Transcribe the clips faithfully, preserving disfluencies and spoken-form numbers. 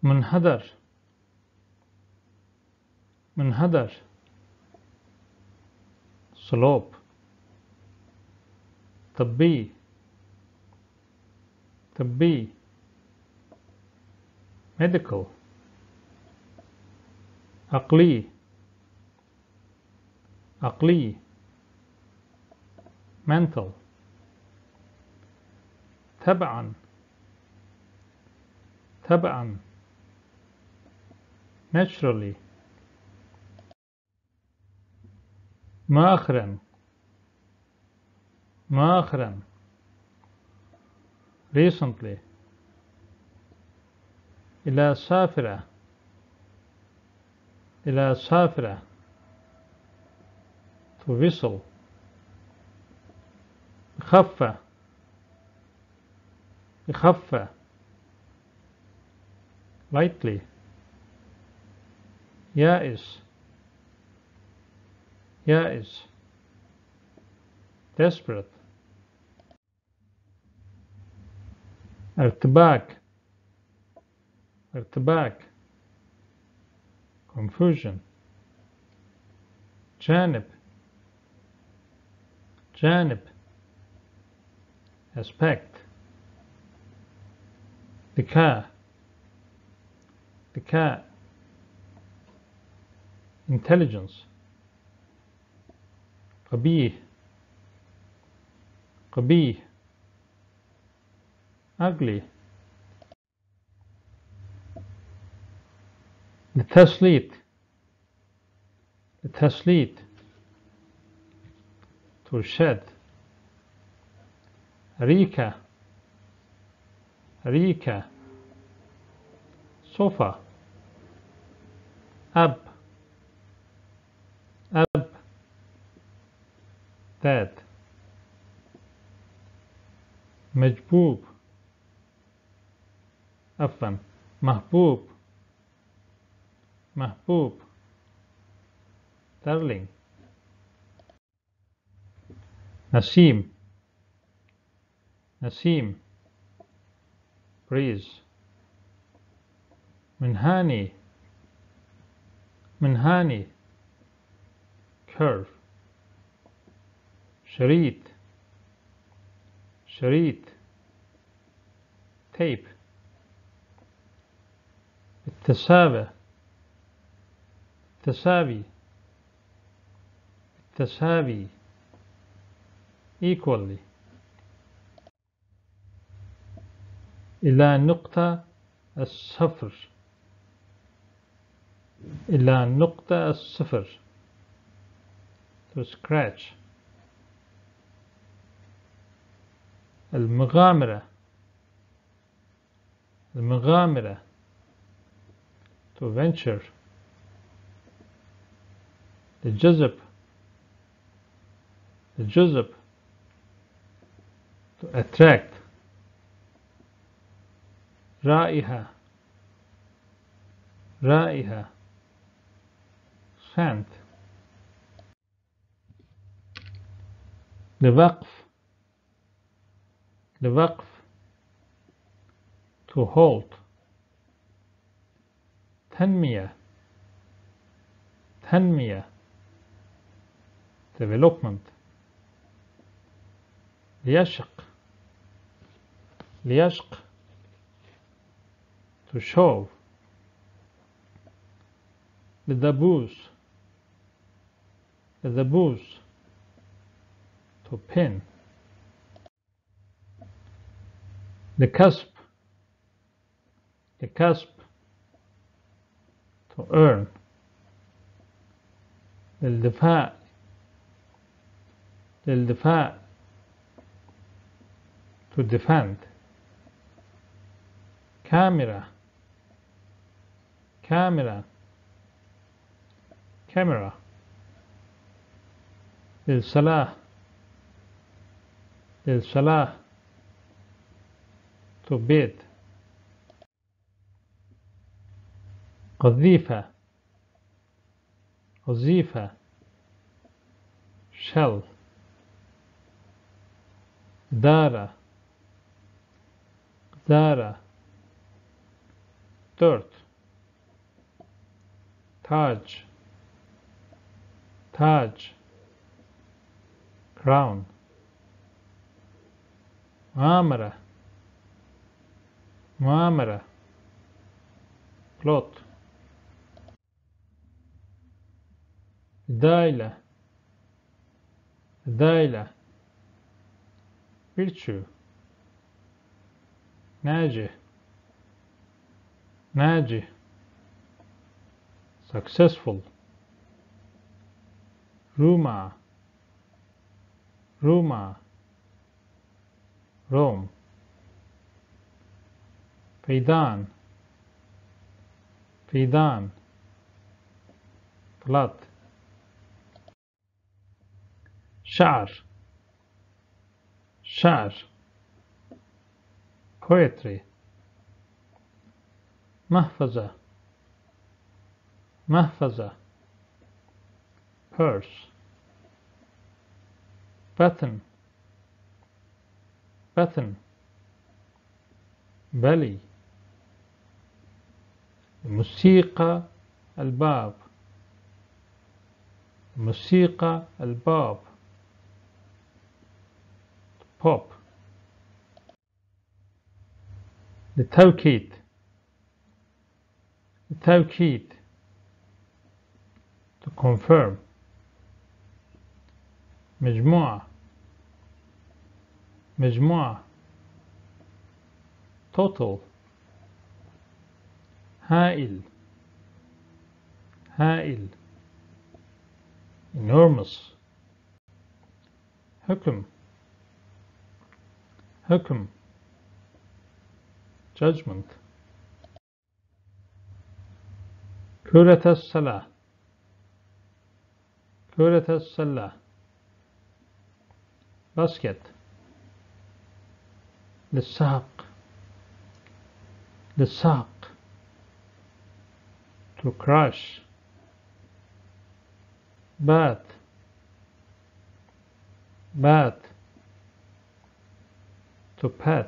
منحدر منحدر slope طبي طبي medical عقلي عقلي mental تبعا تبعا naturally مؤخرا مؤخرا recently إلى سافرة إلى سافرة to whistle خفة خفة lightly يائس يائس desperate ارتباك ارتباك confusion جانب جانب aspect ذكاء ذكاء intelligence قبيح قبيح ugly التسليط التسليط ترشد ريكة ريكة صوفا أب أب dad مجبوب عفوا محبوب محبوب darling نسيم نسيم breeze منهاني منهاني curve شريط شريط tape التسابة التسابي التسابي equally إلى نقطة الصفر إلى نقطة الصفر to scratch المغامرة المغامرة to venture الجذب الجذب to attract رائحة رائحة scent لوقف لوقف to halt تنمية تنمية development ليشق ليشق to show لدبوس لدبوس to pin لكسب لكسب to earn للدفاع للدفاع to defend كاميرا كاميرا camera للصلاة للصلاة to bed قذيفة قذيفة shell دارة دارة dört, tac, tac, crown, muamara, muamara, plot, daila, daila, virtue, ناجح, ناجح, successful, Roma, Roma, Rome, فيضان, فيضان, flood, شعر, شعر, poetry, محفظة, محفظة, purse, button, button, belly, موسيقى الباب, موسيقى الباب, pop, للتوكيد, للتوكيد, to confirm, مجموعة, مجموعة, total, هائل, هائل, enormous, حكم, حكم, judgment, كرة السلة, كرة السلة, basket, للساق, للساق, to crush, bat, bat, to pet,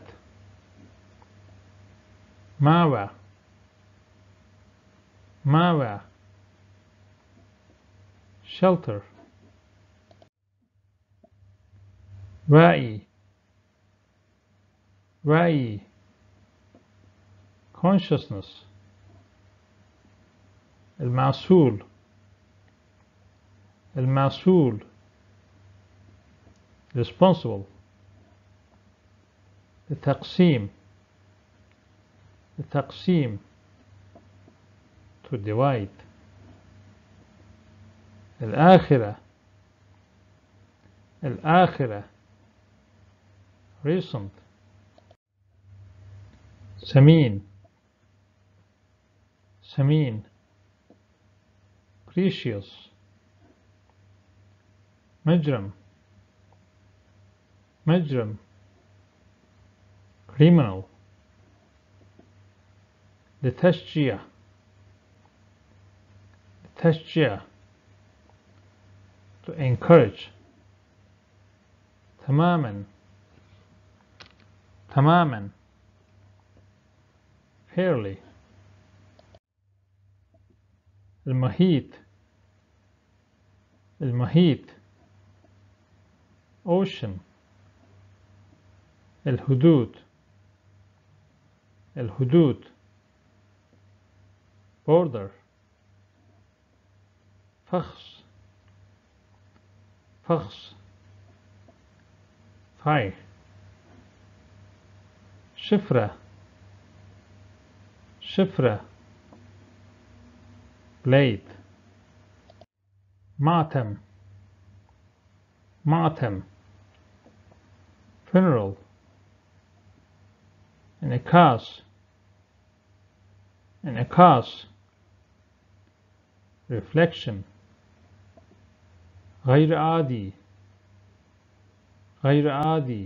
ماوى, ماوى, shelter, واعي, واعي, consciousness, المعسول, المعسول, responsible, التقسيم, التقسيم, to divide, الآخرة, الآخرة, recent, سمين, سمين, precious, مجرم, مجرم, criminal, لتشجيع, لتشجيع, to encourage, تماما, تماما, fairly, المحيط, المحيط, ocean, الحدود, الحدود, border, فخذ, فخذ, thigh, شفرة, شفرة, blade, ماتم, ماتم, funeral, انعكاس, انعكاس, reflection, غير عادي, غير عادي,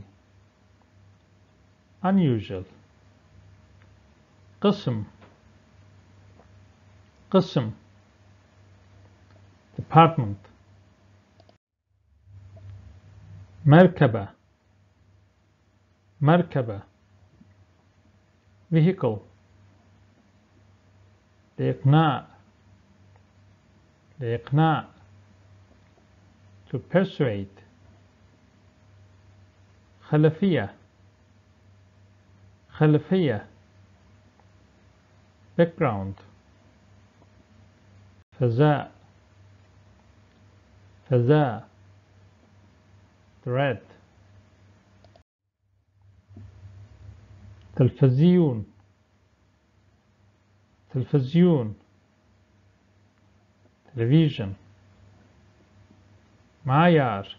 unusual, قسم, قسم, department, مركبة, مركبة, vehicle, لإقناع لإقناع to persuade. خلفية خلفية background. فزاء فزاء thread. تلفزيون تلفزيون television. معيار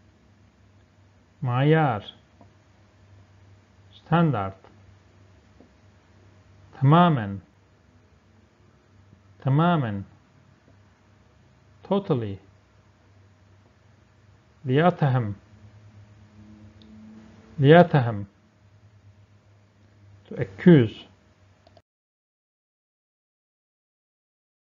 معيار standard. تماما تماما totally. ليتهم ليتهم to accuse.